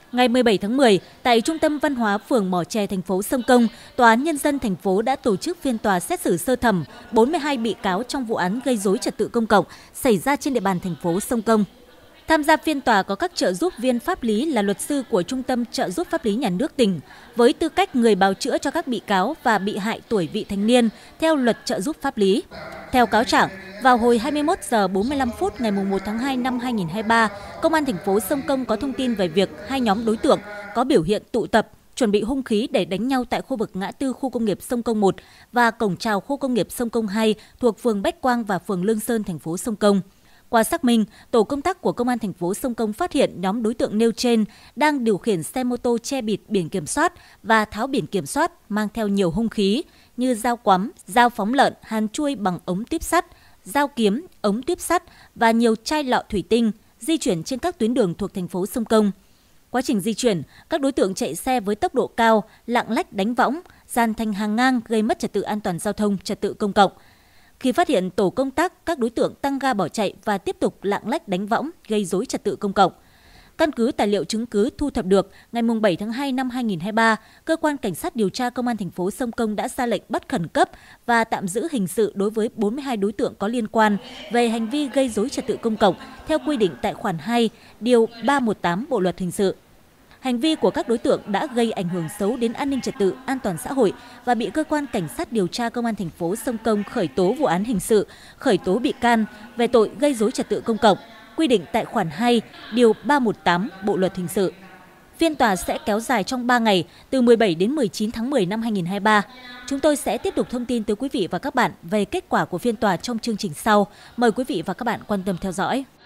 Ngày 17 tháng 10, tại Trung tâm Văn hóa phường Mỏ Chè, thành phố Sông Công, Tòa án Nhân dân thành phố đã tổ chức phiên tòa xét xử sơ thẩm 42 bị cáo trong vụ án gây rối trật tự công cộng xảy ra trên địa bàn thành phố Sông Công. Tham gia phiên tòa có các trợ giúp viên pháp lý là luật sư của Trung tâm Trợ giúp pháp lý nhà nước tỉnh, với tư cách người bào chữa cho các bị cáo và bị hại tuổi vị thành niên theo luật trợ giúp pháp lý. Theo cáo trạng, vào hồi 21 giờ 45 phút ngày 1 tháng 2 năm 2023, Công an thành phố Sông Công có thông tin về việc hai nhóm đối tượng có biểu hiện tụ tập, chuẩn bị hung khí để đánh nhau tại khu vực ngã tư khu công nghiệp Sông Công 1 và cổng chào khu công nghiệp Sông Công 2 thuộc phường Bách Quang và phường Lương Sơn, thành phố Sông Công. Qua xác minh, tổ công tác của Công an thành phố Sông Công phát hiện nhóm đối tượng nêu trên đang điều khiển xe mô tô che bịt biển kiểm soát và tháo biển kiểm soát, mang theo nhiều hung khí như dao quắm, dao phóng lợn, hàn chuôi bằng ống tuyếp sắt, dao kiếm, ống tuyếp sắt và nhiều chai lọ thủy tinh, di chuyển trên các tuyến đường thuộc thành phố Sông Công. Quá trình di chuyển, các đối tượng chạy xe với tốc độ cao, lạng lách đánh võng, dàn thành hàng ngang gây mất trật tự an toàn giao thông, trật tự công cộng. Khi phát hiện tổ công tác, các đối tượng tăng ga bỏ chạy và tiếp tục lạng lách đánh võng, gây rối trật tự công cộng. Căn cứ tài liệu chứng cứ thu thập được, ngày 7 tháng 2 năm 2023, Cơ quan Cảnh sát điều tra Công an thành phố Sông Công đã ra lệnh bắt khẩn cấp và tạm giữ hình sự đối với 42 đối tượng có liên quan về hành vi gây rối trật tự công cộng theo quy định tại khoản 2, điều 318 Bộ luật hình sự. Hành vi của các đối tượng đã gây ảnh hưởng xấu đến an ninh trật tự, an toàn xã hội và bị Cơ quan Cảnh sát điều tra Công an thành phố Sông Công khởi tố vụ án hình sự, khởi tố bị can về tội gây rối trật tự công cộng, quy định tại khoản 2, điều 318 Bộ luật hình sự. Phiên tòa sẽ kéo dài trong 3 ngày, từ 17 đến 19 tháng 10 năm 2023. Chúng tôi sẽ tiếp tục thông tin tới quý vị và các bạn về kết quả của phiên tòa trong chương trình sau. Mời quý vị và các bạn quan tâm theo dõi.